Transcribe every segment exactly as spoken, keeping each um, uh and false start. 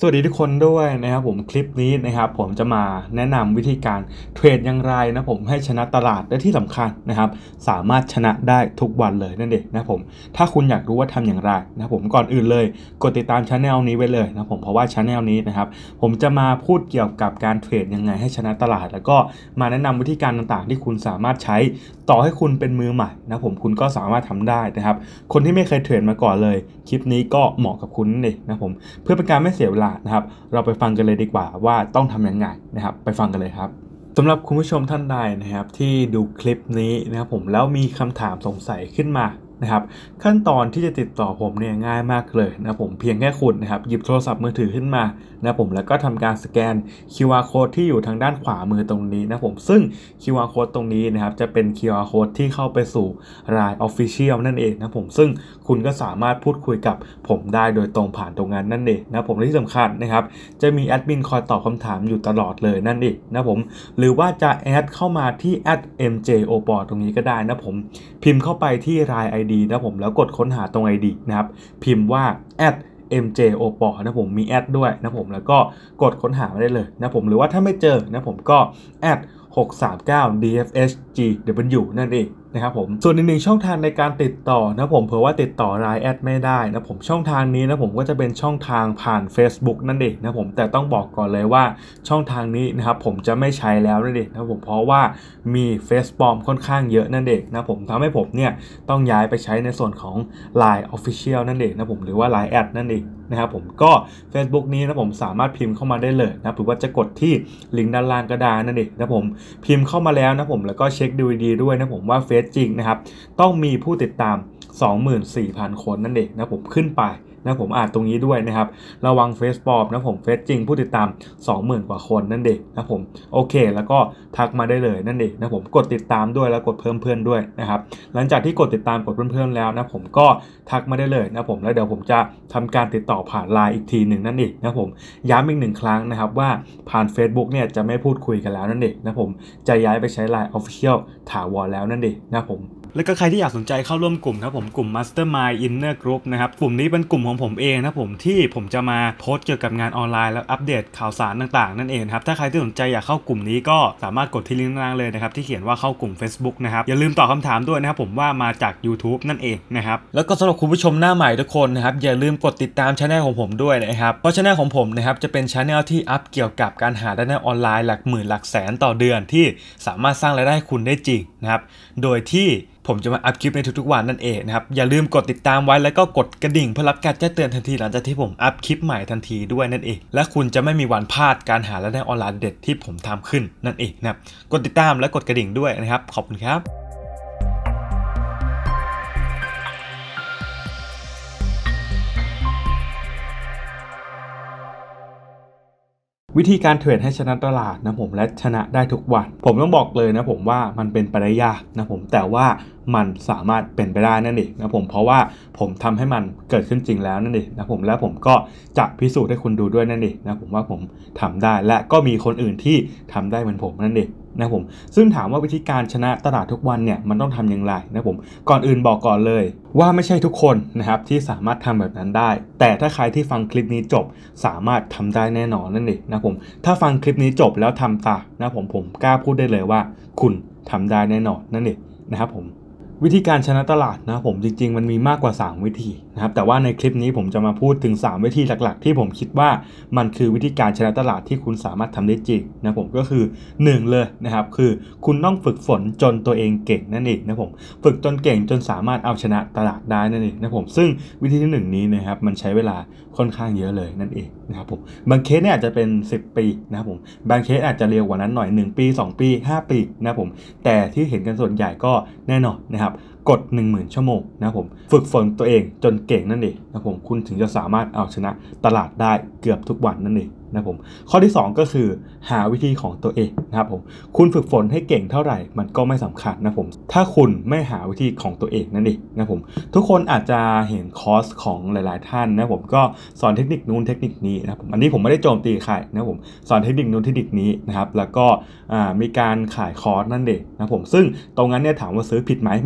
สวัสดีทุกคนด้วยนะครับผมคลิปนี้นะครับผมจะมาแนะนำวิธีการเทรดอย่างไรนะผมให้ชนะตลาดและที่สำคัญนะครับสามารถชนะได้ทุกวันเลยนั่นเองนะผมถ้าคุณอยากรู้ว่าทำอย่างไรนะผมก่อนอื่นเลยกดติดตามช anel นี้ไว้เลยนะผมเพราะว่าช anel นี้นะครับผมจะมาพูดเกี่ยวกับการเทรดยังไงให้ชนะตลาดแล้วก็มาแนะนำวิธีการต่างๆที่คุณสามารถใช้ต่อให้คุณเป็นมือใหม่นะผมคุณก็สามารถทำได้นะครับคนที่ไม่เคยเทรดมาก่อนเลยคลิปนี้ก็เหมาะกับคุณนั่นเองนะผมเพื่อเป็นการไม่เสียเวลานะครับเราไปฟังกันเลยดีกว่าว่าต้องทำยังไงนะครับไปฟังกันเลยครับสำหรับคุณผู้ชมท่านใดนะครับที่ดูคลิปนี้นะครับผมแล้วมีคำถามสงสัยขึ้นมานะครับขั้นตอนที่จะติดต่อผมเนี่ยง่ายมากเลยนะผมเพียงแค่คุณนะครับหยิบโทรศัพท์มือถือขึ้นมานะผมแล้วก็ทำการสแกน คิว อาร์ Code ที่อยู่ทางด้านขวามือตรงนี้นะผมซึ่ง คิว อาร์ Code ตรงนี้นะครับจะเป็น คิว อาร์ Code ที่เข้าไปสู่ ไลน์ Official นั่นเองนะผมซึ่งคุณก็สามารถพูดคุยกับผมได้โดยตรงผ่านตรงนั้นนั่นเองนะผมและที่สำคัญนะครับจะมีแอดมินคอยตอบคำถามอยู่ตลอดเลยนั่นเองนะผมหรือว่าจะแอดเข้ามาที่ แอท เอ็ม เจ โอ พี โอ ตรงนี้ก็ได้นะผมพิมพ์เข้าไปที่ ไลน์ ไอ ดี นะผมแล้วกดค้นหาตรง ไอ ดี นะครับพิมพ์ว่า แอท เอ็ม เจ โอ พี โอ นะผมมีแอดด้วยนะผมแล้วก็กดค้นหามาได้เลยนะผมหรือว่าถ้าไม่เจอนะผมก็แอดหกสามเก้า ดี เอฟ เอช จี ดับเบิลยู นั่นเองนะครับผมส่วนอีกหนึ่งช่องทางในการติดต่อนะผมเผื่อว่าติดต่อ ไลน์ แอดไม่ได้นะผมช่องทางนี้นะผมก็จะเป็นช่องทางผ่าน Facebook นั่นเองนะผมแต่ต้องบอกก่อนเลยว่าช่องทางนี้นะครับผมจะไม่ใช้แล้วนั่นเองนะผมเพราะว่ามีเฟซปลอมค่อนข้างเยอะนั่นเองนะผมทำให้ผมเนี่ยต้องย้ายไปใช้ในส่วนของ ไลน์ Official นั่นเองนะผมหรือว่า ไลน์ แอดนั่นเองนะครับผมก็ Facebook นี้นะผมสามารถพิมพ์เข้ามาได้เลยนะหรือว่าจะกดที่ลิงก์ด้านล่างก็ได้นั่นเองนะผมพิมพ์เข้ามาแล้วนะผมแล้วก็เช็คดูดีๆด้วยนะผมว่าเฟซจริงนะครับต้องมีผู้ติดตาม สองหมื่นสี่พัน คนนั่นเองนะผมขึ้นไปนะผมอ่านตรงนี้ด้วยนะครับระวังเฟซปลอมนะผมเฟซจริงผู้ติดตาม สองหมื่น กว่าคนนั่นเองนะผมโอเคแล้วก็ทักมาได้เลยนั่นเองนะผมกดติดตามด้วยแล้วกดเพิ่มเพื่อนด้วยนะครับหลังจากที่กดติดตามกดเพิ่มเพื่อนแล้วนะผมก็ทักมาได้เลยนะผมแล้วเดี๋ยวผมจะทำการติดต่อผ่าน ไลน์ อีกทีหนึ่งนั่นเองนะผมย้ำอีกหนึ่งครั้งนะครับว่าผ่าน Facebook เนี่ยจะไม่พูดคุยกันแล้วนั่นเองนะผมจะย้ายไปใช้ ไลน์ Official ถาวรแล้วนั่นเองนะผมแล้วก็ใครที่อยากสนใจเข้าร่วมกลุ่มนะผมกลุ่ม Mastermind Inner Group นะครับกลุ่มนี้เป็นกลุ่มของผมเองนะผมที่ผมจะมาโพสต์เกี่ยวกับงานออนไลน์แล้วอัปเดตข่าวสารต่างๆนั่นเองครับถ้าใครที่สนใจอยากเข้ากลุ่มนี้ก็สามารถกดที่ลิงก์ด้านล่างเลยนะครับที่เขียนว่าเข้ากลุ่ม Facebook นะครับอย่าลืมตอบคำถามด้วยนะครับผมว่ามาจาก YouTube นั่นเองนะครับแล้วก็สำหรับคุณผู้ชมหน้าใหม่ทุกคนนะครับอย่าลืมกดติดตามช่องของผมด้วยนะครับเพราะช่องของผมนะครับจะเป็นช่องที่อัพเกี่ยวกับการหารายได้ออนไลน์หลักหมื่นหลักแสนต่อเดือนที่สามารถสร้างรายได้ให้คุณได้จริงนะครับโดยที่ผมจะมาอัพคลิปในทุกๆวันนั่นเองนะครับอย่าลืมกดติดตามไว้แล้วก็กดกระดิ่งเพื่อรับการแจ้งเตือนทันทีหลังจากที่ผมอัพคลิปใหม่ทันทีด้วยนั่นเองและคุณจะไม่มีวันพลาดการหารายได้ออนไลน์เด็ดที่ผมทำขึ้นนั่นเองนะครับกดติดตามและกดกระดิ่งด้วยนะครับขอบคุณครับวิธีการเทรดให้ชนะตลาดนะผมและชนะได้ทุกวันผมต้องบอกเลยนะผมว่ามันเป็นไปได้ยากนะผมแต่ว่ามันสามารถเป็นไปได้นั่นเองนะผมเพราะว่าผมทำให้มันเกิดขึ้นจริงแล้วนั่นเองนะผมและผมก็จะพิสูจน์ให้คุณดูด้วยนั่นเองนะผมว่าผมทำได้และก็มีคนอื่นที่ทำได้เหมือนผมนั่นเองนะผมซึ่งถามว่าวิธีการชนะตลาดทุกวันเนี่ยมันต้องทำอย่างไรนะผมก่อนอื่นบอกก่อนเลยว่าไม่ใช่ทุกคนนะครับที่สามารถทำแบบนั้นได้แต่ถ้าใครที่ฟังคลิปนี้จบสามารถทำได้แน่นอนนั่นเองนะผมถ้าฟังคลิปนี้จบแล้วทำตามนะผมผมกล้าพูดได้เลยว่าคุณทำได้แน่นอนนั่นเองนะครับผมวิธีการชนะตลาดนะผมจริงๆมันมีมากกว่าสามวิธีนะครับแต่ว่าในคลิปนี้ผมจะมาพูดถึงสามวิธีหลักๆที่ผมคิดว่ามันคือวิธีการชนะตลาดที่คุณสามารถทำได้จริงนะผมก็คือหนึ่งเลยนะครับคือคุณต้องฝึกฝนจนตัวเองเก่งนั่นเองนะผมฝึกจนเก่งจนสามารถเอาชนะตลาดได้นั่นเองนะผมซึ่งวิธีที่หนึ่งนี้นะครับมันใช้เวลาค่อนข้างเยอะเลยนั่นเองนะครับผมบางเคสเนี่ยอาจจะเป็นสิบปีนะครับผมบางเคสอาจจะเร็วกว่านั้นหน่อยหนึ่งปีสองปีห้าปีนะครับผมแต่ที่เห็นกันส่วนใหญ่ก็แน่นอนนะครับกด หนึ่งหมื่น ชั่วโมงนะผมฝึกฝนตัวเองจนเก่งนั่นเองนะผมคุณถึงจะสามารถเอาชนะตลาดได้เกือบทุกวันนั่นเองนะผมข้อที่สองก็คือหาวิธีของตัวเองนะครับผมคุณฝึกฝนให้เก่งเท่าไหร่มันก็ไม่สำคัญนะผมถ้าคุณไม่หาวิธีของตัวเองนั่นเองนะผมทุกคนอาจจะเห็นคอร์สของหลายๆท่านนะผมก็สอนเทคนิคนู้นเทคนิคนี้นะผมอันนี้ผมไม่ได้โจมตีใครนะผมสอนเทคนิคนู้นเทคนิคนี้นะครับแล้วก็มีการขายคอร์สนั่นเองนะผมซึ่งตรงนั้นเนี่ยถามว่าซื้อผิดไหมไม่ผิด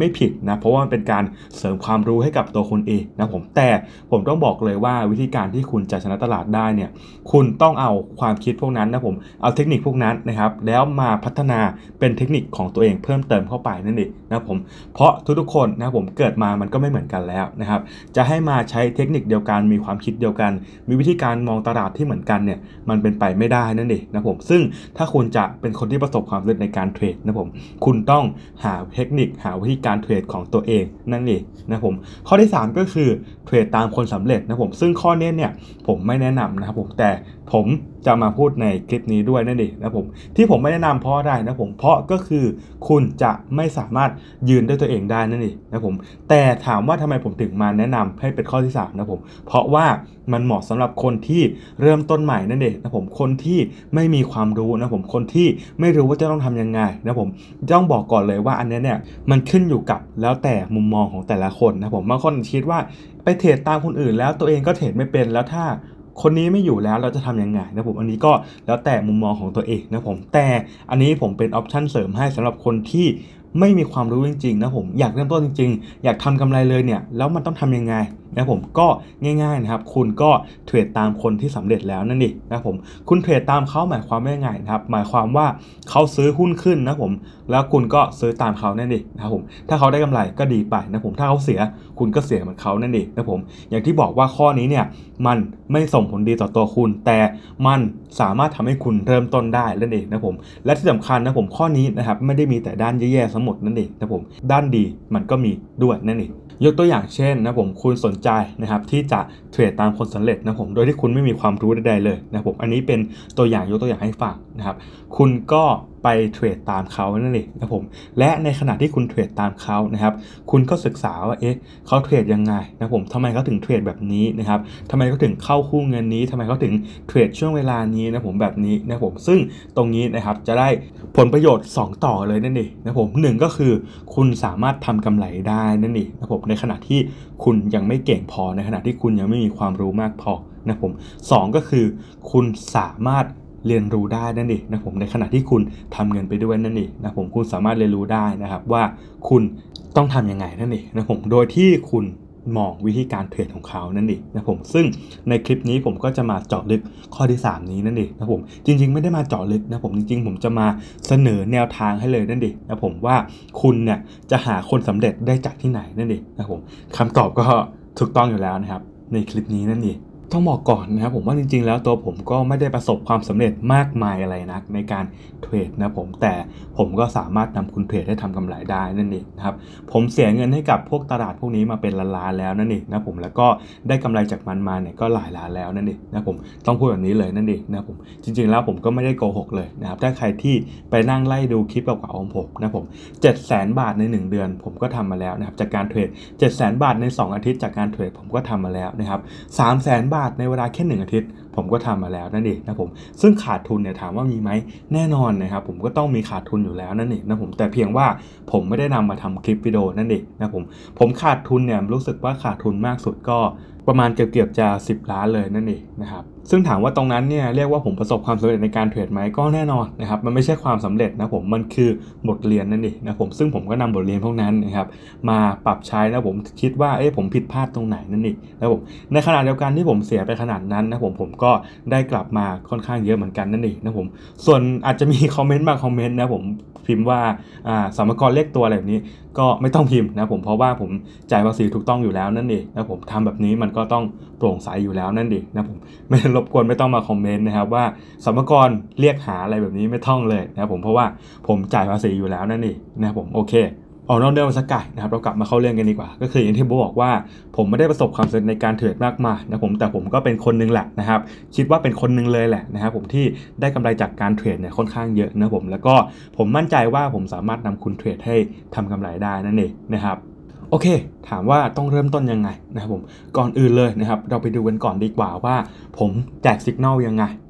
นะเพราะว่ามันเป็นการเสริมความรู้ให้กับตัวคุณเองนะผมแต่ผมต้องบอกเลยว่าวิธีการที่คุณจะชนะตลาดได้เนี่ยคุณต้องเอาความคิดพวกนั้นนะผมเอาเทคนิคพวกนั้นนะครับแล้วมาพัฒนาเป็นเทคนิคของตัวเองเพิ่มเติมเข้าไปนั่นเองนะผมเพราะทุกๆคนนะผมเกิดมามันก็ไม่เหมือนกันแล้วนะครับจะให้มาใช้เทคนิคเดียวกันมีความคิดเดียวกันมีวิธีการมองตลาดที่เหมือนกันเนี่ยมันเป็นไปไม่ได้นั่นเองนะผมซึ่งถ้าคุณจะเป็นคนที่ประสบความสำเร็จในการเทรดนะผมคุณต้องหาเทคนิคหาวิธีการเทรดของตัวเองนั่นเองนะผมข้อที่สามก็คือเทรดตามคนสำเร็จนะผมซึ่งข้อนี้เนี่ยผมไม่แนะนำนะครับผมแต่ผมจะมาพูดในคลิปนี้ด้วยนั่นเองนะผมที่ผมไม่แนะนำเพราะอะไรนะผมเพราะก็คือคุณจะไม่สามารถยืนด้วยตัวเองได้นั่นเองนะผมแต่ถามว่าทำไมผมถึงมาแนะนำให้เป็นข้อที่สามนะผมเพราะว่ามันเหมาะสำหรับคนที่เริ่มต้นใหม่นั่นเองนะผมคนที่ไม่มีความรู้นะผมคนที่ไม่รู้ว่าจะต้องทำยังไงนะผมต้องบอกก่อนเลยว่าอันนี้เนี่ยมันขึ้นอยู่กับแล้วแต่มุมมองของแต่ละคนนะผมบางคนคิดว่าไปเทรดตามคนอื่นแล้วตัวเองก็เทรดไม่เป็นแล้วถ้าคนนี้ไม่อยู่แล้วเราจะทำยังไงนะผมอันนี้ก็แล้วแต่มุมมองของตัวเองนะผมแต่อันนี้ผมเป็นออปชั่นเสริมให้สำหรับคนที่ไม่มีความรู้จริงๆนะผมอยากเริ่มต้นจริงๆอยากทำกำไรเลยเนี่ยแล้วมันต้องทำยังไงนะผมก็ง่ายๆนะครับคุณก็เทรดตามคนที่สำเร็จแล้วนั่นเองนะผมคุณเทรดตามเขาหมายความว่ายังไงนะครับหมายความว่าเขาซื้อหุ้นขึ้นนะผมแล้วคุณก็ซื้อตามเขานั่นเองนะครับผมถ้าเขาได้กำไรก็ดีไปนะผมถ้าเขาเสียคุณก็เสียเหมือนเขานั่นเองนะผมอย่างที่บอกว่าข้อนี้เนี่ยมันไม่ส่งผลดีต่อตัวคุณแต่มันสามารถทำให้คุณเริ่มต้นได้นั่นเองนะผมและที่สำคัญนะผมข้อนี้นะครับไม่ได้มีแต่ด้านแย่ๆทั้งหมดนั่นเองนะผมด้านดีมันก็มีด้วยนั่นเองยกตัวอย่างเช่นนะผมคุณสนใจนะครับที่จะเทรดตามคนสำเร็จนะผมโดยที่คุณไม่มีความรู้ใดๆเลยนะผมอันนี้เป็นตัวอย่างยกตัวอย่างให้ฟังนะครับคุณก็ไปเทรดตามเขานั่นเองนะผมและในขณะที่คุณเทรดตามเขานะครับคุณก็ศึกษาว่าเอ๊ะเขาเทรดยังไงนะผมทำไมเขาถึงเทรดแบบนี้นะครับทำไมเขาถึงเข้าคู่เงินนี้ทำไมเขาถึงเทรดช่วงเวลานี้นะผมแบบนี้นะผมซึ่งตรงนี้นะครับจะได้ผลประโยชน์สองต่อเลยนั่นเองนะผมหนึ่งก็คือคุณสามารถทำกำไรได้นั่นเองนะผมในขณะที่คุณยังไม่เก่งพอในขณะที่คุณยังไม่มีความรู้มากพอนะผมสองก็คือคุณสามารถเรียนรู้ได้นั่นเองนะผมในขณะที่คุณทำเงินไปด้วยนั่นเองนะผมคุณสามารถเรียนรู้ได้นะครับว่าคุณต้องทำยังไงนั่นเองนะผมโดยที่คุณมองวิธีการเทรดของเขานั่นเองนะผมซึ่งในคลิปนี้ผมก็จะมาเจาะลึกข้อที่สามนี้นั่นเองนะผมจริงๆไม่ได้มาเจาะลึกนะผมจริงๆผมจะมาเสนอแนวทางให้เลยนั่นเองนะผมว่าคุณเนี่ยจะหาคนสำเร็จได้จากที่ไหนนั่นเองนะผมคำตอบก็ถูกต้องอยู่แล้วนะครับในคลิปนี้นั่นเองต้องบอกก่อนนะครับผมว่าจริงๆแล้วตัวผมก็ไม่ได้ประสบความสำเร็จมากมายอะไรนักในการเทรดนะผมแต่ผมก็สามารถนำคุณเทรดให้ทำกำไรได้นั่นเองนะครับผมเสียเงินให้กับพวกตลาดพวกนี้มาเป็นล้านๆแล้วนั่นเองนะผมแล้วก็ได้กำไรจากมันมาเนี่ยก็หลายล้านแล้วนั่นเองนะผมต้องพูดแบบนี้เลยนั่นเองนะผมจริงๆแล้วผมก็ไม่ได้โกหกเลยนะครับถ้าใครที่ไปนั่งไล่ดูคลิปเก่าๆของผมนะผมเจ็ดแสนบาทในหนึ่งเดือนผมก็ทำมาแล้วนะครับจากการเทรดเจ็ดแสนบาทในสองอาทิตย์จากการเทรดผมก็ทำมาแล้วนะครับสามแสนบาทในเวลาแค่หนึ่งอาทิตย์ผมก็ทำมาแล้วนั่นเองนะผมซึ่งขาดทุนเนี่ยถามว่ามีไหมแน่นอนนะครับผมก็ต้องมีขาดทุนอยู่แล้วนั่นเองนะผมแต่เพียงว่าผมไม่ได้นำมาทำคลิปวิดีโอนั่นเองนะผมผมขาดทุนเนี่ยรู้สึกว่าขาดทุนมากสุดก็ประมาณเกือบๆจะสิบล้านเลยนั่นเองนะครับซึ่งถามว่าตรงนั้นเนี่ยเรียกว่าผมประสบความสำเร็จในการเทรดไหมก็แน่นอนนะครับมันไม่ใช่ความสำเร็จนะผมมันคือบทเรียนนั่นเองนะผมซึ่งผมก็นำบทเรียนพวกนั้นนะครับมาปรับใช้นะผมคิดว่าเอ๊ะผมผิดพลาดตรงไหนนั่นเองนะผมในขณะเดียวกันที่ผมเสียไปขนาดนั้นนะผมผมก็ได้กลับมาค่อนข้างเยอะเหมือนกันนั่นเองนะผมส่วนอาจจะมีคอมเมนต์บางคอมเมนต์นะผมพิมพ์ว่าอ่าสมกรเลขตัวอะไรแบบนี้ก็ไม่ต้องพิมพ์นะผมเพราะว่าผมจ่ายภาษีถูกต้องอยู่แล้วนั่นเองนะผมทำแบบนี้มันก็ต้องโปร่งใสอยู่แล้วนั่นเองนะผมไม่รบกวนไม่ต้องมาคอมเมนต์นะครับว่าสมกรเรียกหาอะไรแบบนี้ไม่ต้องเลยนะผมเพราะว่าผมจ่ายภาษีอยู่แล้วนั่นเองนะผมโอเคออกนอกเรื่องมาสักไก่นะครับเรากลับมาเข้าเรื่องกันดีกว่าก็คืออย่างที่ผมบอกว่าผมไม่ได้ประสบความสำเร็จในการเทรดมากมายนะผมแต่ผมก็เป็นคนนึงแหละนะครับคิดว่าเป็นคนนึงเลยแหละนะครับผมที่ได้กำไรจากการเทรดเนี่ยค่อนข้างเยอะนะผมแล้วก็ผมมั่นใจว่าผมสามารถนำคุณเทรดให้ทำกำไรได้นั่นเองนะครับโอเคถามว่าต้องเริ่มต้นยังไงนะครับผมก่อนอื่นเลยนะครับเราไปดูกันก่อนดีกว่าว่าผมแจกสัญญาณยังไง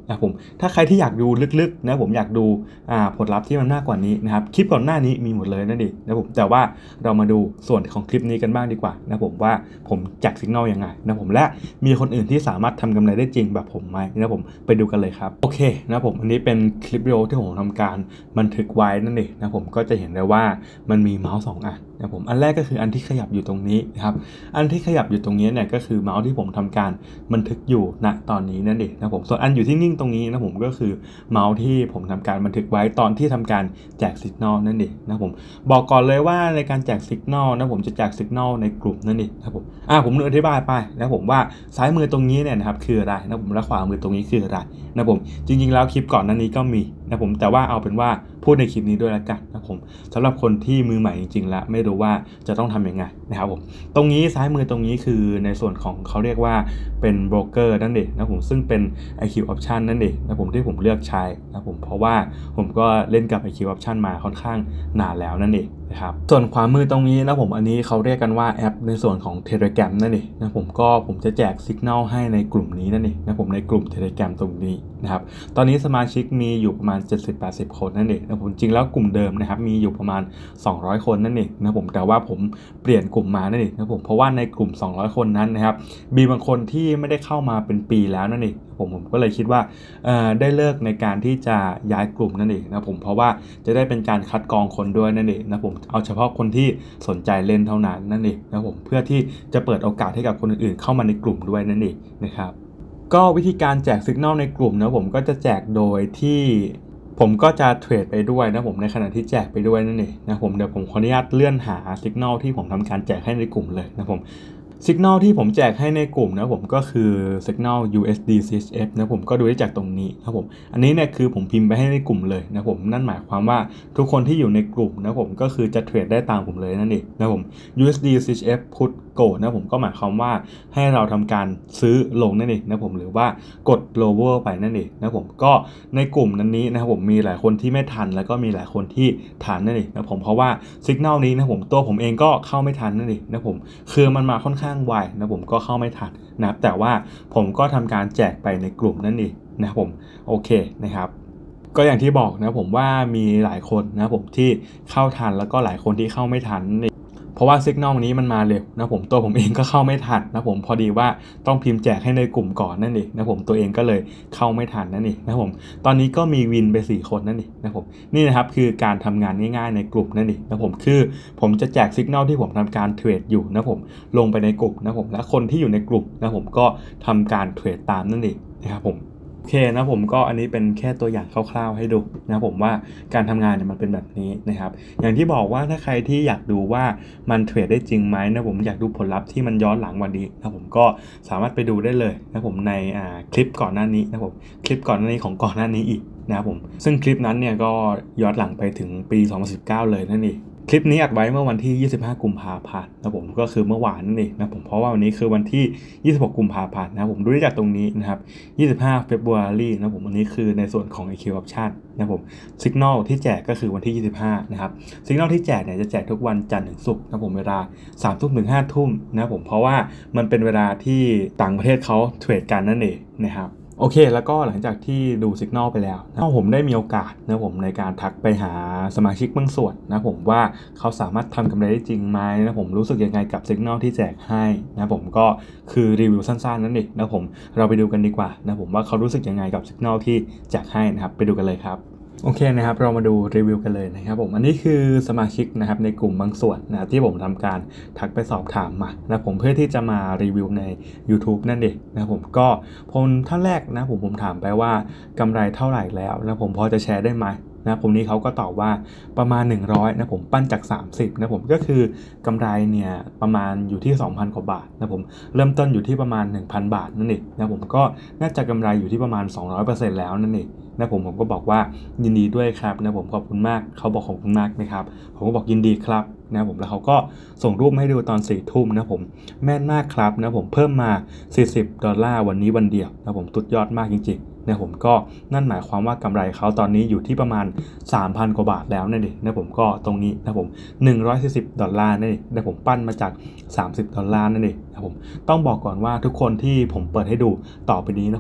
นะผมถ้าใครที่อยากดูลึกๆนะผมอยากดูผลลัพธ์ที่มันมากกว่านี้นะครับคลิปก่อนหน้านี้มีหมดเลยนั่นเองนะผมแต่ว่าเรามาดูส่วนของคลิปนี้กันบ้างดีกว่านะผมว่าผมแจกสัญญาณยังไงนะผมและมีคนอื่นที่สามารถทำกำไรได้จริงแบบผมไหมนะผมไปดูกันเลยครับโอเคนะผมอันนี้เป็นคลิปวิดีโอที่ผมทำการบันทึกไว้นั่นเองนะผมก็จะเห็นได้ว่ามันมีเมาส์สองอันนะผมอันแรกก็คืออันที่ขยับอยู่ตรงนี้นะครับอันที่ขยับอยู่ตรงนี้เนี่ยก็คือเมาส์ที่ผมทำการบันทึกอยู่ณตอนนี้นั่นเองนะผมส่วนอันอยู่ที่นิ่งตรงนี้นะผมก็คือเมาส์ที่ผมทำการบันทึกไว้ตอนที่ทำการแจกสัญญาณนั่นเองนะผมบอกก่อนเลยว่าในการแจกสัญญาณนะผมจะแจกสัญญาณในกลุ่มนั่นเองนะผมอ่าผมอธิบายไปนะผมว่าซ้ายมือตรงนี้เนี่ยนะครับคืออะไรนะผมและขวามือตรงนี้คืออะไรนะผมจริงๆแล้วคลิปก่อนหน้านี้ก็มีนะผมแต่ว่าเอาเป็นว่าพูดในคลิปนี้ด้วยละกันนะผมสำหรับคนที่มือใหม่จริงๆแล้วไม่รู้ว่าจะต้องทำยังไงนะครับผมตรงนี้ซ้ายมือตรงนี้คือในส่วนของเขาเรียกว่าเป็นโบรกเกอร์นั่นเองนะผมซึ่งเป็น ไอ คิว Option นั่นเองนะผมที่ผมเลือกใช้นะผมเพราะว่าผมก็เล่นกับ ไอ คิว Option มาค่อนข้างนานแล้วนั่นเองนะครับส่วนขวามือตรงนี้นะผมอันนี้เขาเรียกกันว่าแอปในส่วนของ Telegram นั่นเองนะผมก็ผมจะแจกสัญญาณให้ในกลุ่มนี้นั่นเองนะผมในกลุ่ม Telegram ตรงนี้นะครับตอนนี้สมาชิกมีอยู่ประมาณ เจ็ดสิบถึงแปดสิบ คนนั่นเองนะผมจริงแล้วกลุ่มเดิมนะครับมีอยู่ประมาณสองร้อยคนนั่นเองนะผมแต่ว่าผมเปลี่ยนกลุ่มมานั่นเองนะผมเพราะว่าในกลุ่มสองร้อยคนนั้นนะครับมีบางคนที่ไม่ได้เข้ามาเป็นปีแล้วนั่นเองผมผมก็เลยคิดว่าได้เลิกในการที่จะย้ายกลุ่มนั่นเองนะผมเพราะว่าจะได้เป็นการคัดกรองคนด้วยนั่นเองนะผมเอาเฉพาะคนที่สนใจเล่นเท่านั้นนั่นเองนะผมเพื่อที่จะเปิดโอกาสให้กับคนอื่นๆเข้ามาในกลุ่มด้วยนั่นเองนะครับก็วิธีการแจกสัญญาณในกลุ่มนะผมก็จะแจกโดยที่ผมก็จะเทรดไปด้วยนะผมในขณะที่แจกไปด้วยนั่นเองนะผมเดี๋ยวผมขออนุญาตเลื่อนหาสัญญาณที่ผมทำการแจกให้ในกลุ่มเลยนะผมสัญญาณที่ผมแจกให้ในกลุ่มนะผมก็คือสัญญาณ ยู เอส ดี ซี เอช เอฟ นะผมก็ดูได้จากตรงนี้นะผมอันนี้เนี่ยคือผมพิมพ์ไปให้ในกลุ่มเลยนะผมนั่นหมายความว่าทุกคนที่อยู่ในกลุ่มนะผมก็คือจะเทรดได้ตามผมเลยนั่นเองนะผม ยู เอส ดี ซี เอช เอฟ Put Go นะผมก็หมายความว่าให้เราทำการซื้อลงนั่นเองนะผมหรือว่ากด lower ไปนั่นเองนะผมก็ในกลุ่มนั้นนี้นะครับผมมีหลายคนที่ไม่ทันแล้วก็มีหลายคนที่ทันนั่นเองนะผมเพราะว่าสัญญาณนี้นะผมตัวผมเองก็เข้าไม่ทันนั่นเองนะผมคือมันมาค่อนข้างไวนะผมก็เข้าไม่ทันนะแต่ว่าผมก็ทำการแจกไปในกลุ่มนั่นเองนะครับผมโอเคนะครับก็อย่างที่บอกนะผมว่ามีหลายคนนะผมที่เข้าทันแล้วก็หลายคนที่เข้าไม่ทันเพราะว่าสัญญาณนี้มันมาเร็วนะผมตัวผมเองก็เข้าไม่ทันนะผมพอดีว่าต้องพิมพ์แจกให้ในกลุ่มก่อนนั่นเองนะผมตัวเองก็เลยเข้าไม่ทันนั่นเองนะผมตอนนี้ก็มีวินไปสี่คนนั่นเองนะผมนี่นะครับคือการทำงานง่ายๆในกลุ่มนั่นเองนะผมคือผมจะแจกสัญญาณที่ผมทำการเทรดอยู่นะผมลงไปในกลุ่มนะผมและคนที่อยู่ในกลุ่มนะผมก็ทำการเทรดตามนั่นเองนะครับผมโอเคนะผมก็อันนี้เป็นแค่ตัวอย่างคร่าวๆให้ดูนะผมว่าการทำงานเนี่ยมันเป็นแบบนี้นะครับอย่างที่บอกว่าถ้าใครที่อยากดูว่ามันเทรดได้จริงไหมนะผมอยากดูผลลัพธ์ที่มันย้อนหลังวันนี้นะผมก็สามารถไปดูได้เลยนะผมในอ่าคลิปก่อนหน้านี้นะผมคลิปก่อนหน้านี้ของก่อนหน้านี้อีกนะครับผมซึ่งคลิปนั้นเนี่ยก็ย้อนหลังไปถึงปีสองพันสิบเก้าเลยนั่นเองคลิปนี้อัดไว้เมื่อวันที่ยี่สิบห้ากุมภาพันธ์นะผมก็คือเมื่อวานนั่นเองนะผมเพราะว่าวันนี้คือวันที่ยี่สิบหกกุมภาพันธ์นะผมดูได้จากตรงนี้นะครับยี่สิบห้า February นะผมวันนี้คือในส่วนของ ไอ คิว Option นะผมสัญญาณที่แจกก็คือวันที่ยี่สิบห้านะครับสัญญาณที่แจกเนี่ยจะแจกทุกวันจันทร์ถึงศุกร์นะผมเวลา สามทุ่มถึงห้าทุ่มนะผมเพราะว่ามันเป็นเวลาที่ต่างประเทศเขาเทรดกันนั่นเองนะครับโอเคแล้วก็หลังจากที่ดูสัญญาณไปแล้วนะผมได้มีโอกาสนะผมในการทักไปหาสมาชิกบางส่วนนะผมว่าเขาสามารถทำกำไรได้จริงไหมนะผมรู้สึกยังไงกับสัญญาณที่แจกให้นะผมก็คือรีวิวสั้นๆนั่นเองนะผมเราไปดูกันดีกว่านะผมว่าเขารู้สึกยังไงกับสัญญาณที่แจกให้นะครับไปดูกันเลยครับโอเคนะครับเรามาดูรีวิวกันเลยนะครับผมอันนี้คือสมาชิกนะครับในกลุ่มบางส่วนนะที่ผมทำการทักไปสอบถามมานะผมเพื่อที่จะมารีวิวใน YouTube นั่นเองนะผมก็คนท่านแรกนะผมผมถามไปว่ากำไรเท่าไหร่แล้วนะผมพอจะแชร์ได้ไหมนะผมนี้เขาก็ตอบว่าประมาณหนึ่งร้อยนะผมปั้นจากสามสิบนะผมก็คือกำไรเนี่ยประมาณอยู่ที่ สองพัน กว่าบาทนะผมเริ่มต้นอยู่ที่ประมาณ หนึ่งพัน บาทนั่นเองนะผมก็น่าจะกำไรอยู่ที่ประมาณ สองร้อยเปอร์เซ็นต์ แล้วนั่นเองนะผมผมก็บอกว่ายินดีด้วยครับนะผมขอบคุณมากเขาบอกขอบคุณมากนะครับผมก็บอกยินดีครับนะผมแล้วเขาก็ส่งรูปให้ดูตอนสี่ทุ่มนะผมแม่นมากครับนะผมเพิ่มมาสี่สิบดอลลาร์วันนี้วันเดียวนะผมสุดยอดมากจริงๆนะผมก็นั่นหมายความว่ากำไรเขาตอนนี้อยู่ที่ประมาณ สามพัน กว่าบาทแล้วนั่นเองนะผมก็ตรงนี้นะผมหนึ่งร้อยสี่สิบดอลลาร์นั่นเองนะผมปั้นมาจากสามสิบดอลลาร์นั่นเองนะผมต้องบอกก่อนว่าทุกคนที่ผมเปิดให้ดูต่อไปนี้นะผม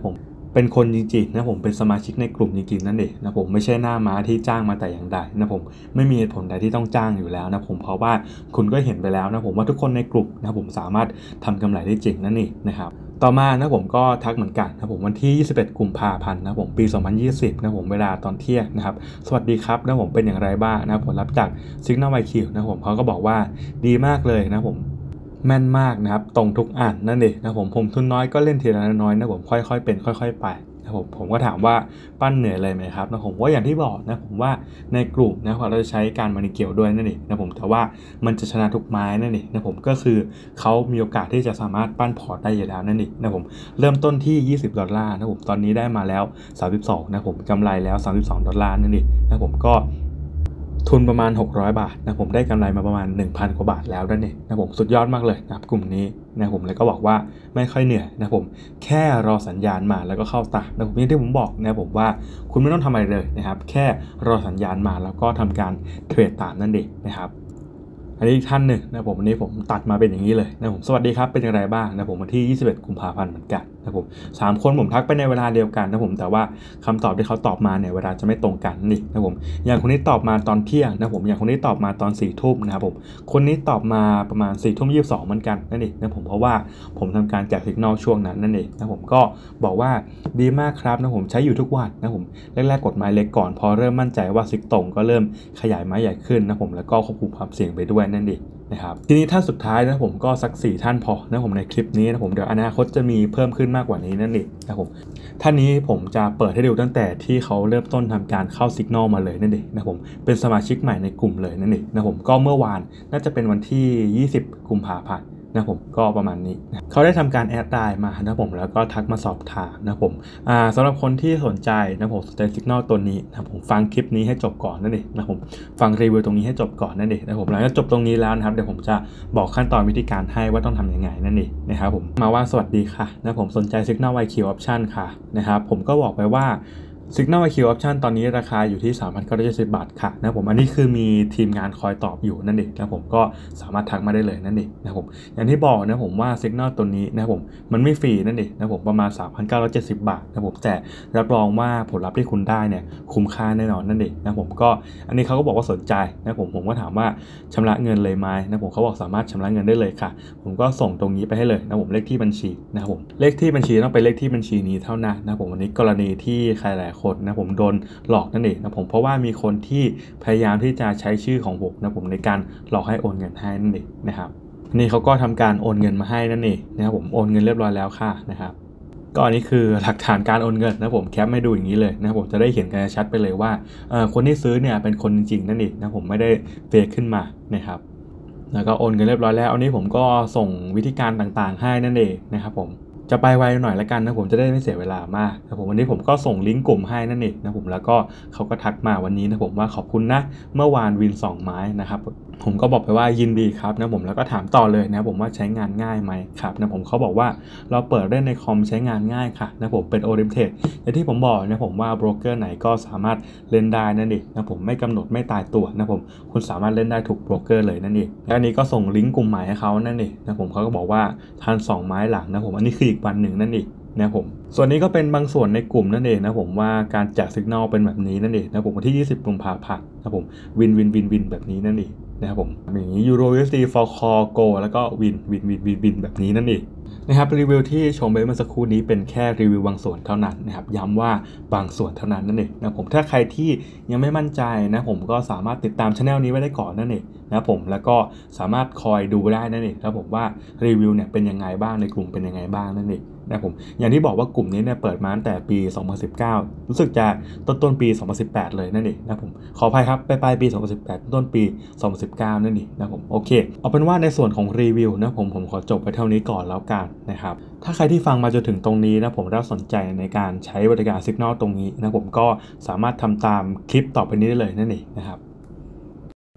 เป็นคนจริงๆนะผมเป็นสมาชิกในกลุ่มจริงๆนั่นเองนะผมไม่ใช่หน้าม้าที่จ้างมาแต่อย่างใดนะผมไม่มีเหตุผลใดที่ต้องจ้างอยู่แล้วนะผมเพราะว่าคุณก็เห็นไปแล้วนะผมว่าทุกคนในกลุ่มนะผมสามารถทำกำไรได้จริงนั่นเองนะครับต่อมานะผมก็ทักเหมือนกันนะผมวันที่ยี่สิบเอ็ดกุมภาพันธ์นะผมปีสองพันยี่สิบนะผมเวลาตอนเที่ยงนะครับสวัสดีครับนะผมเป็นอย่างไรบ้างนะผลลัพธ์จาก Signal ไอ คิว นะผมเขาก็บอกว่าดีมากเลยนะผมแม่นมากนะครับตรงทุกอันนั่นเองนะผมผมทุนน้อยก็เล่นทีละน้อยนะผมค่อยๆเป็นค่อยๆไปนะผมผมก็ถามว่าปั้นเหนื่อยเลยไหมครับนะผมว่าอย่างที่บอกนะผมว่าในกลุ่มนะเราจะใช้การมานิเกียวด้วยนั่นเองนะผมแต่ว่ามันจะชนะทุกไม้นั่นเองนะผมก็คือเขามีโอกาสที่จะสามารถปั้นพอร์ตได้อยู่แล้วนั่นเองนะผมเริ่มต้นที่ยี่สิบดอลลาร์นะผมตอนนี้ได้มาแล้วสามสิบสองนะผมกำไรแล้วสามสิบสองดอลลาร์นั่นเองนะผมก็ทุนประมาณหกร้อยบาทนะผมได้กำไรมาประมาณ หนึ่งพัน กว่าบาทแล้วนั่นเองนะผมสุดยอดมากเลยนะครับกลุ่มนี้นะผมเลยก็บอกว่าไม่ค่อยเหนื่อยนะผมแค่รอสัญญาณมาแล้วก็เข้าตานะผมอย่างที่ผมบอกนะผมว่าคุณไม่ต้องทำอะไรเลยนะครับแค่รอสัญญาณมาแล้วก็ทำการเทรดตามนั่นเองนะครับอันนี้ท่านหนึ่งนะผมวันนี้ผมตัดมาเป็นอย่างนี้เลยนะผมสวัสดีครับเป็นอย่างไรบ้างนะผมวันที่ยี่สิบเอ็ดกุมภาพันธ์เหมือนกันนะผมสามคนผมทักไปในเวลาเดียวกันนะผมแต่ว่าคำตอบที่เขาตอบมาเนี่ยเวลาจะไม่ตรงกันนี่นะผมอย่างคนนี้ตอบมาตอนเที่ยงนะผมอย่างคนนี้ตอบมาตอนสี่ทุ่มนะครับผมคนนี้ตอบมาประมาณสี่ทุ่มยี่สิบสองเหมือนกันนั่นเองนะผมเพราะว่าผมทำการแจก Signal ช่วงนั้นนั่นเองนะผมก็บอกว่าดีมากครับนะผมใช้อยู่ทุกวันนะผมแรกๆกดไม้เล็กก่อนพอเริ่มมั่นใจว่าซิกตรงก็เริ่มขยายไม้ใหญ่ขึ้นนะผมแล้วก็ควบคุมความเสี่ยงไปด้วยนั่นเองนะครับทีนี้ท่านสุดท้ายนะผมก็สักสี่ท่านพอนะผมในคลิปนี้นะผมเดี๋ยวอนาคตจะมีเพิ่มขึ้นมากกว่านี้นั่นเองนะผมท่านนี้ผมจะเปิดให้ดูตั้งแต่ที่เขาเริ่มต้นทำการเข้า Signal มาเลยนั่นเองนะผมเป็นสมาชิกใหม่ในกลุ่มเลยนั่นเองนะผมก็เมื่อวานน่าจะเป็นวันที่ยี่สิบกุมภาพันธ์นะผมก็ประมาณนี้นะเขาได้ทำการแอดไลน์มานะผมแล้วก็ทักมาสอบถามนะผมอ่าสำหรับคนที่สนใจนะผมสนใจ Signal ตัวนี้นะผมฟังคลิปนี้ให้จบก่อนนั่นเองนะผมฟังรีวิวตรงนี้ให้จบก่อนนั่นเองนะผมหลังจากจบตรงนี้แล้วนะครับเดี๋ยวผมจะบอกขั้นตอนวิธีการให้ว่าต้องทำยังไงนั่นเองนะครับผมมาว่าสวัสดีค่ะนะผมสนใจ Signal ไอ คิว Option ค่ะนะครับผมก็บอกไปว่า Signal ไอ คิว Option ตอนนี้ราคาอยู่ที่ สามพันเก้าร้อยเจ็ดสิบ บาทค่ะนะผมอันนี้คือมีทีมงานคอยตอบอยู่นั่นเองนะผมก็สามารถทักมาได้เลยนั่นเองนะผมอย่างที่บอกนะผมว่า Signal ตัวนี้นะผมมันไม่ฟรีนั่นเองนะผมประมาณ สามพันเก้าร้อยเจ็ดสิบ บาทนะผมแต่รับรองว่าผลลัพธ์ที่คุณได้เนี่ยคุ้มค่าแน่นอนนั่นเองนะผมก็อันนี้เขาก็บอกว่าสนใจนะผมผมก็ถามว่าชำระเงินเลยไหมนะผมเขาบอกสามารถชำระเงินได้เลยค่ะผมก็ส่งตรงนี้ไปให้เลยนะผมเลขที่บัญชีนะครับผมเลขที่บัญชีต้องเป็นเลขที่บัญชีนี้เท่านั้นนะผมวันนี้กรณีที่ใครหลายคนนะผมโดนหลอกนั่นเองนะผมเพราะว่ามีคนที่พยายามที่จะใช้ชื่อของผมนะผมในการหลอกให้โอนเงินให้นั่นเองนะครับนี่เขาก็ทำการโอนเงินมาให้นั่นเองนะครับผมโอนเงินเรียบร้อยแล้วค่ะนะครับก็อันนี้คือหลักฐานการโอนเงินนะผมแคปให้ดูอย่างนี้เลยนะผมจะได้เห็นกันชัดไปเลยว่าคนที่ซื้อเนี่ยเป็นคนจริงๆนั่นเองนะผมไม่ได้เฟกขึ้นมานะครับแล้วก็โอนเงินเรียบร้อยแล้วอันนี้ผมก็ส่งวิธีการต่างๆให้นั่นเองนะครับผมจะไปไวหน่อยละกันนะผมจะได้ไม่เสียเวลามากนะผมวันนี้ผมก็ส่งลิงก์กลุ่มให้นั่นเองนะผมแล้วก็เขาก็ทักมาวันนี้นะผมว่าขอบคุณนะเมื่อวานวินสองไม้นะครับผมก็บอกไปว่ายินดีครับนะผมแล้วก็ถามต่อเลยนะผมว่าใช้งานง่ายไหมครับนะผมเขาบอกว่าเราเปิดเล่นในคอมใช้งานง่ายค่ะนะผมเป็นโอริมเทดอย่างที่ผมบอกนะผมว่าโบรกเกอร์ไหนก็สามารถเล่นได้นั่นเองนะผมไม่กำหนดไม่ตายตัวนะผมคุณสามารถเล่นได้ทุกโบรกเกอร์เลยนั่นเองและอันนี้ก็ส่งลิงก์กลุ่มใหม่ให้เขานั่นเองนะผมเขาก็บอกว่าทันสองไม้หลังนะผมอันนี้คืออีกวันหนึ่งนั่นเองนะผมส่วนนี้ก็เป็นบางส่วนในกลุ่มนั่นเองนะผมว่าการแจก Signal เป็นแบบนี้นั่นเองนะผมวันที่ยี่สิบกุมภาพันธ์นะผมวินวินวินวินแบบนี้นั่นเองนะครับผมอย่างนี้ Euro ยู เอส ดี for call go แล้วก็วินวินวินวินวินแบบนี้นั่นเองนะครับรีวิวที่ชมไปเมื่อสักครู่นี้เป็นแค่รีวิวบางส่วนเท่านั้นนะครับย้ำว่าบางส่วนเท่านั้นนั่นเองนะผมถ้าใครที่ยังไม่มั่นใจนะผมก็สามารถติดตาม channel นี้ไว้ได้ก่อนนั่นเองนะผมแล้วก็สามารถคอยดูได้นั่นเองแล้วผมว่ารีวิวเนี่ยเป็นยังไงบ้างในกลุ่มเป็นยังไงบ้างนั่นเองนะผมอย่างที่บอกว่ากลุ่มนี้เนี่ยเปิดมาตั้งแต่ปีสองพันสิบเก้ารู้สึกจะต้นต้นปีสองพันสิบแปดเลยนั่นเองนะผมขออภัยครับปลายปีสองพันสิบแปดต้นปีสองพันสิบเก้านั่นเองนะผมโอเคเอาเป็นว่าในส่วนของรีวิวนะผมผมขอจบไปเท่านี้ก่อนแล้วกันนะครับถ้าใครที่ฟังมาจนถึงตรงนี้นะผมถ้าสนใจในการใช้บริการ Signal ตรงนี้นะผมก็สามารถทำตามคลิปต่อไปนี้ได้เลยนั่นเองนะครับ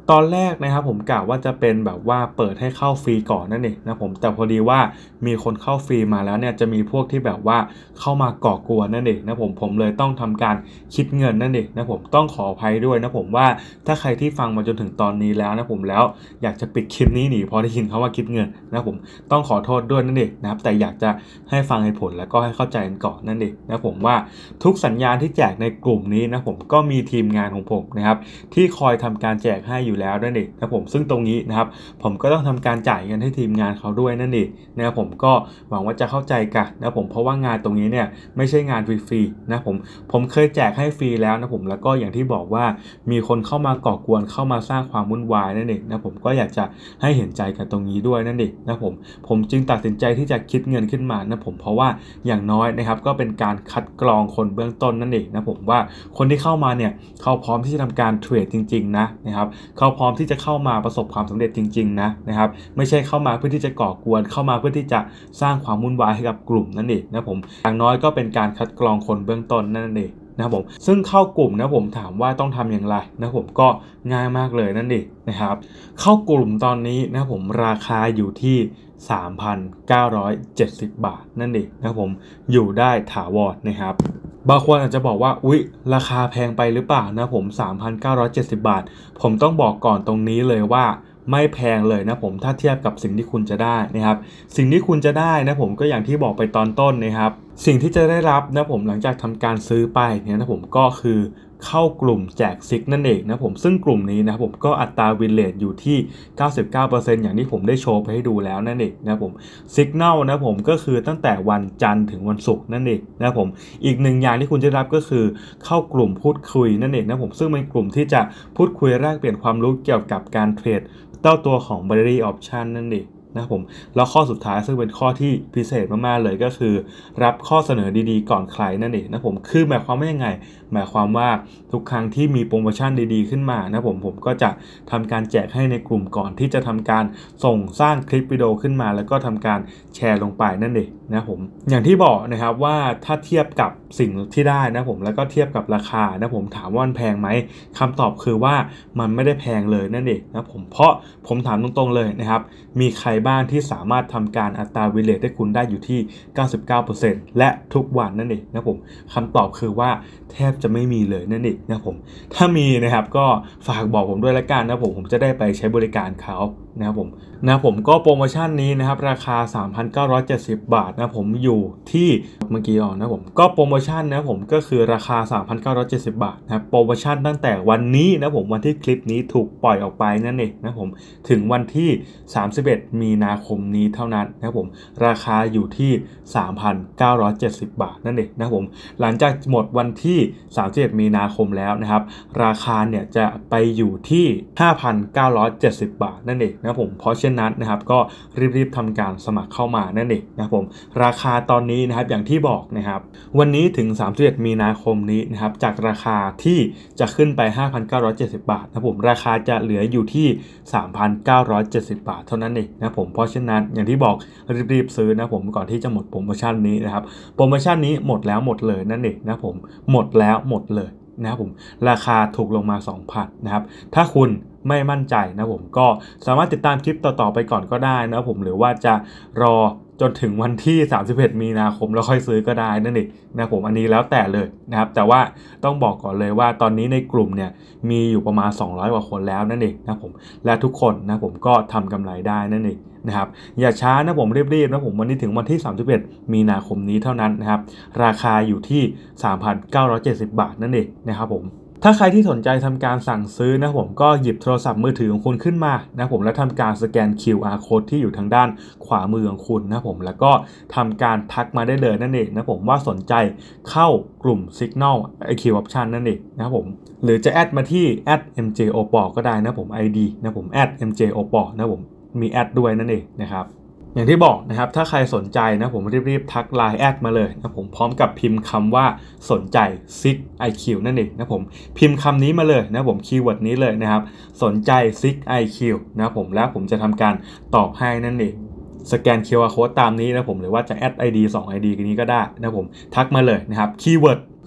ตอนแรกนะครับผมกะว่าจะเป็นแบบว่าเปิดให้เข้าฟรีก่อนนั่นเองนะผมแต่พอดีว่ามีคนเข้าฟรีมาแล้วเนี่ยจะมีพวกที่แบบว่าเข้ามาก่อกวนนั่นเองนะผมผมเลยต้องทำการคิดเงินนั่นเองนะผมต้องขออภัยด้วยนะผมว่าถ้าใครที่ฟังมาจนถึงตอนนี้แล้วนะผมแล้วอยากจะปิดคลิปนี้หนีพอได้ยินเขาว่าคิดเงินนะผมต้องขอโทษด้วยนั่นเองนะครับแต่อยากจะให้ฟังเหตุผลแล้วก็ให้เข้าใจกันก่อนนั่นเองนะผมว่าทุกสัญญาณที่แจกในกลุ่มนี้นะผมก็มีทีมงานของผมนะครับที่คอยทำการแจกให้อยู่แล้วนั่นเองนะผมซึ่งตรงนี้นะครับผมก็ต้องทำการจ่ายเงินให้ทีมงานเขาด้วยนั่นเองนะครับผมก็หวังว่าจะเข้าใจกันนะผมเพราะว่างานตรงนี้เนี่ยไม่ใช่งานฟรีๆนะผมผมเคยแจกให้ฟรีแล้วนะผมแล้วก็อย่างที่บอกว่ามีคนเข้ามาก่อกวนเข้ามาสร้างความวุ่นวายนั่นเองนะผมก็อยากจะให้เห็นใจกันตรงนี้ด้วยนั่นเองนะผมผมจึงตัดสินใจที่จะคิดเงินขึ้นมานะผมเพราะว่าอย่างน้อยนะครับก็เป็นการคัดกรองคนเบื้องต้นนั่นเองนะผมว่าคนที่เข้ามาเนี่ยเขาพร้อมที่จะทำการเทรดจริงๆนะนะครับเขาพร้อมที่จะเข้ามาประสบความสำเร็จจริงๆนะนะครับไม่ใช่เข้ามาเพื่อที่จะก่อกวนเข้ามาเพื่อที่จะสร้างความวุ่นวายให้กับกลุ่มนั่นเองนะผมอย่างน้อยก็เป็นการคัดกรองคนเบื้องต้นนั่นเองนะผมซึ่งเข้ากลุ่มนะผมถามว่าต้องทำอย่างไรนะผมก็ง่ายมากเลยนั่นเองนะครับเข้ากลุ่มตอนนี้นะผมราคาอยู่ที่ สามพันเก้าร้อยเจ็ดสิบ บาทนั่นเองนะผมอยู่ได้ถาวรนะครับบางคนอาจจะบอกว่าอุ๊ยราคาแพงไปหรือเปล่านะผม สามพันเก้าร้อยเจ็ดสิบ บาทผมต้องบอกก่อนตรงนี้เลยว่าไม่แพงเลยนะผมถ้าเทียบกับสิ่งที่คุณจะได้นะครับสิ่งที่คุณจะได้นะผมก็อย่างที่บอกไปตอนต้นนะครับสิ่งที่จะได้รับนะผมหลังจากทำการซื้อไปเนี่ยนะผมก็คือเข้ากลุ่มแจกซิกนั่นเองนะผมซึ่งกลุ่มนี้นะผมก็อัตราวินเรทอยู่ที่ เก้าสิบเก้าเปอร์เซ็นต์ อย่างที่ผมได้โชว์ไปให้ดูแล้วนั่นเองนะผมซิกแนลนะผมก็คือตั้งแต่วันจันทร์ถึงวันศุกร์นั่นเองนะผมอีกหนึ่งอย่างที่คุณจะรับก็คือเข้ากลุ่มพูดคุยนั่นเองนะผมซึ่งเป็นกลุ่มที่จะพูดคุยแลกเปลี่ยนความรู้เกี่ยวกับการเทรดเต้าตัวของ Binary Option นั่นเองนะผมแล้วข้อสุดท้ายซึ่งเป็นข้อที่พิเศษมากๆเลยก็คือรับข้อเสนอดีๆก่อนใครนั่นเองนะผมคือหมายความว่ายังไงหมายความว่าทุกครั้งที่มีโปรโมชั่นดีๆขึ้นมานะผมผมก็จะทำการแจกให้ในกลุ่มก่อนที่จะทำการส่งสร้างคลิปวิดีโอขึ้นมาแล้วก็ทำการแชร์ลงไปนั่นเองนะผมอย่างที่บอกนะครับว่าถ้าเทียบกับสิ่งที่ได้นะผมแล้วก็เทียบกับราคานะผมถามว่ามันแพงไหมคำตอบคือว่ามันไม่ได้แพงเลยนั่นเองนะผมเพราะผมถามตรงๆเลยนะครับมีใครบ้างที่สามารถทำการอัตราวินเรทให้คุณได้อยู่ที่ เก้าสิบเก้าเปอร์เซ็นต์ และทุกวันนั่นเองนะผมคำตอบคือว่าแทบจะไม่มีเลยนั่นเองนะผมถ้ามีนะครับก็ฝากบอกผมด้วยละกันนะผมผมจะได้ไปใช้บริการเขานะครับผมนะผมก็โปรโมชั่นนี้นะครับราคา สามพันเก้าร้อยเจ็ดสิบ บาทนะผมอยู่ที่เมื่อกี้อ่อนนะผมก็โปรโมชั่นนะผมก็คือราคา สามพันเก้าร้อยเจ็ดสิบ บาทนะครับโปรโมชั่นตั้งแต่วันนี้นะผมวันที่คลิปนี้ถูกปล่อยออกไปนั่นเองนะผมถึงวันที่สามสิบเอ็ดมีนาคมนี้เท่านั้นนะผมราคาอยู่ที่ สามพันเก้าร้อยเจ็ดสิบ บาทนั่นเองนะผมหลังจากหมดวันที่สามสิบเอ็ดมีนาคมแล้วนะครับราคาเนี่ยจะไปอยู่ที่ ห้าพันเก้าร้อยเจ็ดสิบ บาทนั่นเองนะผมเพราะฉะนั้นนะครับก็รีบๆทำการสมัครเข้ามานั่นเองนะผมราคาตอนนี้นะครับอย่างที่บอกนะครับวันนี้ถึงสามสิบเอ็ดมีนาคมนี้นะครับจากราคาที่จะขึ้นไป ห้าพันเก้าร้อยเจ็ดสิบ บาทนะผมราคาจะเหลืออยู่ที่ สามพันเก้าร้อยเจ็ดสิบ บาทเท่านั้นเองนะผมเพราะฉะนั้นอย่างที่บอกรีบๆซื้อนะผมก่อนที่จะหมดโปรโมชั่นนี้นะครับโปรโมชั่นนี้หมดแล้วหมดเลยนั่นเองนะผมหมดแล้วหมดเลยนะครับผมราคาถูกลงมา สองพัน นะครับถ้าคุณไม่มั่นใจนะผมก็สามารถติดตามคลิปต่อๆไปก่อนก็ได้นะผมหรือว่าจะรอจนถึงวันที่สามสิบเอ็ดมีนาคมแล้วค่อยซื้อก็ได้นั่นเองนะผมอันนี้แล้วแต่เลยนะครับแต่ว่าต้องบอกก่อนเลยว่าตอนนี้ในกลุ่มเนี่ยมีอยู่ประมาณสองร้อยกว่าคนแล้วนั่นเองนะผมและทุกคนนะผมก็ทำกำไรได้นั่นเองนะครับอย่าช้านะผมรีบๆนะผมวันนี้ถึงวันที่สามสิบเอ็ดมีนาคมนี้เท่านั้นนะครับราคาอยู่ที่ สามพันเก้าร้อยเจ็ดสิบ บาทนั่นเองนะครับผมถ้าใครที่สนใจทำการสั่งซื้อนะผมก็หยิบโทรศัพท์มือถือของคุณขึ้นมานะผมแล้วทำการสแกน คิว อาร์ Code ที่อยู่ทางด้านขวามือของคุณนะผมแล้วก็ทำการทักมาได้เลยนั่นเองนะผมว่าสนใจเข้ากลุ่ม Signal ไอ คิว Option นั่นเองนะผมหรือจะแอดมาที่ แอท เอ็ม เจ โอ พี โอ ก็ได้นะผม ไอ ดี นะผม แอท เอ็ม เจ โอ พี โอ นะผมมีแอดด้วยนั่นเองนะครับอย่างที่บอกนะครับถ้าใครสนใจนะผมรีบๆทัก ไลน์ แอดมาเลยนะผมพร้อมกับพิมพ์คำว่าสนใจ ซิก ไอ คิว นั่นเองนะผมพิมพ์คำนี้มาเลยนะผมคีย์เวิร์ดนี้เลยนะครับสนใจ ซิก ไอ คิว นะผมแล้วผมจะทำการตอบให้นั่นเองสแกน คิว อาร์ Code ตามนี้นะผมหรือว่าจะแอด ไอ ดี สอง ไอ ดี กันนี้ก็ได้นะผมทักมาเลยนะครับคีย์เวิร์ด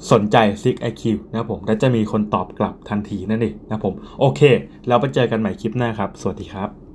สนใจ ซิก ไอ คิว นะครับผมและจะมีคนตอบกลับทันทีนั่นเองนะครับผมโอเคแล้วไปเจอกันใหม่คลิปหน้าครับสวัสดีครับ